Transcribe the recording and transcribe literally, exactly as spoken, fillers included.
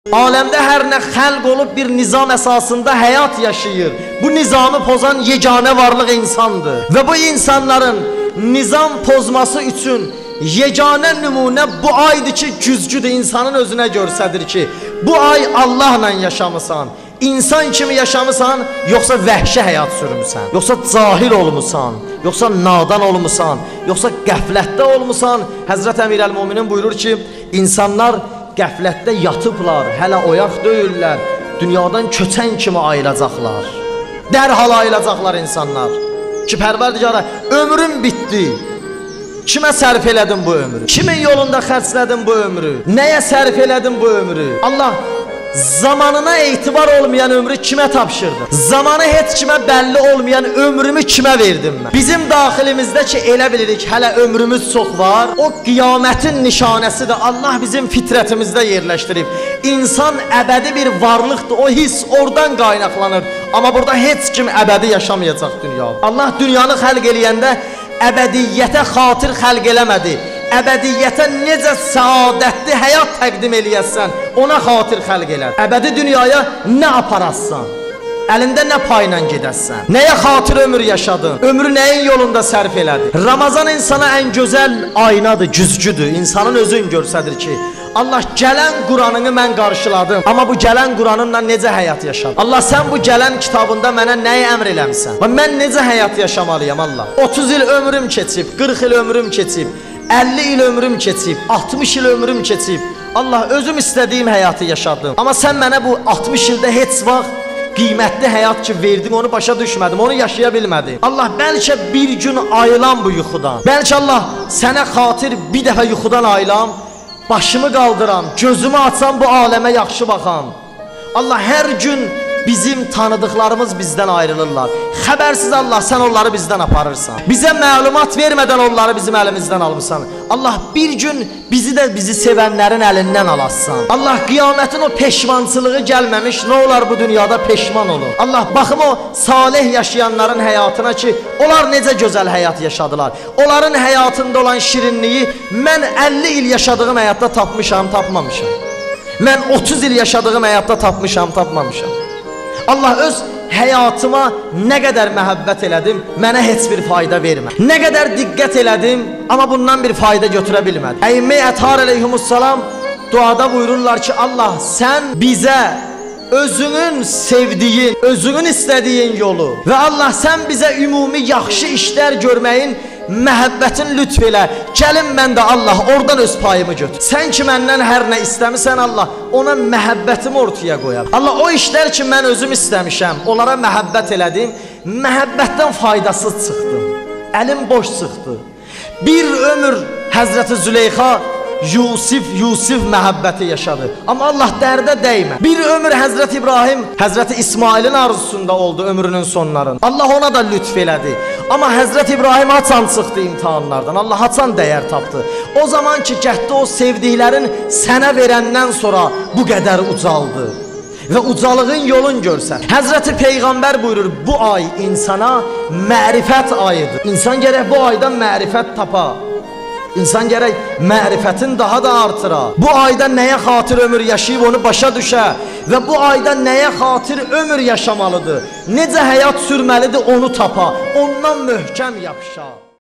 Aləmdə hər nə xəlq olub bir nizam əsasında həyat yaşayır. Bu nizamı pozan yeganə varlıq insandır. Və bu insanların nizam pozması üçün yeganə nümunə bu aydır ki, güzgüdür, insanın özünə görsədir ki, bu ay Allahla yaşamısan, insan kimi yaşamısan, yoxsa vəhşi həyat sürmüsən, yoxsa cahil olmusan, yoxsa nadan olmusan, yoxsa qəflətdə olmusan. Həzrət Əmirəl-Möminin buyurur ki, insanlar qəflətdə yatıblar, hələ oyaq deyirlər, dünyadan köçən kimi ayılacaqlar. Dərhal ayılacaqlar insanlar ki, Pərverdigara, ömrüm bitdi. Kimə sərf elədin bu ömrü? Kimin yolunda xərclədin bu ömrü? Nəyə sərf elədin bu ömrü? Allah zamanına etibar olmayan ömrü kimə tapşırdı? Zamanı heç kimə bəlli olmayan ömrümü kimə verdim mən? Bizim daxilimizdə ki, elə bilirik, hələ ömrümüz çox var. O qiyamətin nişanəsidir. Allah bizim fitrətimizdə yerləşdirib. İnsan əbədi bir varlıqdır. O his oradan qaynaqlanır. Amma burada heç kim əbədi yaşamayacaq dünyada. Allah dünyanı xəlq eləyəndə əbədiyyətə xatir xəlq eləmədi. Əbədiyyətə necə səadətli həyat təqdim eləyəsən, ona xatir xəlq elədi. Əbədi dünyaya nə aparasan, əlində nə payla gedəsən, nəyə xatir ömür yaşadın, ömrü nəyin yolunda sərf elədi. Ramazan insana ən gözəl aynadır, güzgüdür. İnsanın özün görsədir ki, Allah gələn Quranını mən qarşıladım, amma bu gələn Quranınla necə həyat yaşadım? Allah, sən bu gələn kitabında mənə nəyi əmr eləmsən? Mən necə həyat yaşamalıyam Allah? otuz il ömrüm keçib, qırx il ömrüm keçib, əlli il ömrüm keçib, altmış il ömrüm keçib. Allah, özüm istədiyim həyatı yaşadım. Amma sən mənə bu altmış ildə heç vaxt qiymətli həyat ki verdin, onu başa düşmədim, onu yaşaya bilmədim. Allah, bəlkə bir gün ayılan bu yuxudan, bəlkə Allah sənə xatir bir dəfə yuxudan ayılam, başımı qaldıram, gözümü açsam bu aləmə yaxşı baxam. Allah, hər gün bizim tanıdıqlarımız bizdən ayrılırlar. Xəbərsiz Allah, sən onları bizdən aparırsan. Bizə məlumat vermədən onları bizim əlimizdən almışsan. Allah, bir gün bizi də bizi sevənlərin əlindən alassan. Allah, qiyamətin o peşmançılığı gəlməmiş, nə olar bu dünyada peşman olur. Allah, baxım o salih yaşayanların həyatına ki, onlar necə gözəl həyat yaşadılar. Onların həyatında olan şirinliyi mən əlli il yaşadığım həyatda tapmışam, tapmamışam. Mən otuz il yaşadığım həyatda tapmışam, tapmamışam. Allah, öz həyatıma nə qədər məhəbbət elədim, mənə heç bir fayda vermə. Nə qədər diqqət elədim, amma bundan bir fayda götürə bilmədim. Əyyimə Ətər əleyhimussalam duada buyururlar ki, Allah, sən bizə özünün sevdiyin, özünün istədiyin yolu və Allah, sən bizə ümumi yaxşı işlər görməyin məhəbbətin lütf elə. Gəlin mən də Allah oradan öz payımı götür. Sən ki məndən hər nə istəmirsən Allah, ona məhəbbətimi ortaya qoyam. Allah, o işlər ki mən özüm istəmişəm, onlara məhəbbət elədim, məhəbbətdən faydasız çıxdım, əlim boş çıxdı. Bir ömür Həzrəti Züleyxa Yusif, Yusif məhəbbəti yaşadı. Amma Allah dərdə dəymə. Bir ömür Həzrət İbrahim, Həzrət İsmailin arzusunda oldu ömrünün sonlarında. Allah ona da lütf elədi. Amma Həzrət İbrahim haçan çıxdı imtihanlardan. Allah haçan dəyər tapdı. O zaman ki, gətdi o sevdiklərin sənə verəndən sonra bu qədər ucaldı. Və ucalığın yolun görsən. Həzrəti Peyğəmbər buyurur, bu ay insana mərifət ayıdır. İnsan gərək bu aydan mərifət tapa. İnsan gərək mərifətin daha da artıra. Bu ayda nəyə xatir ömür yaşayıb onu başa düşə və bu ayda nəyə xatir ömür yaşamalıdır, necə həyat sürməlidir onu tapa, ondan möhkəm yapışa.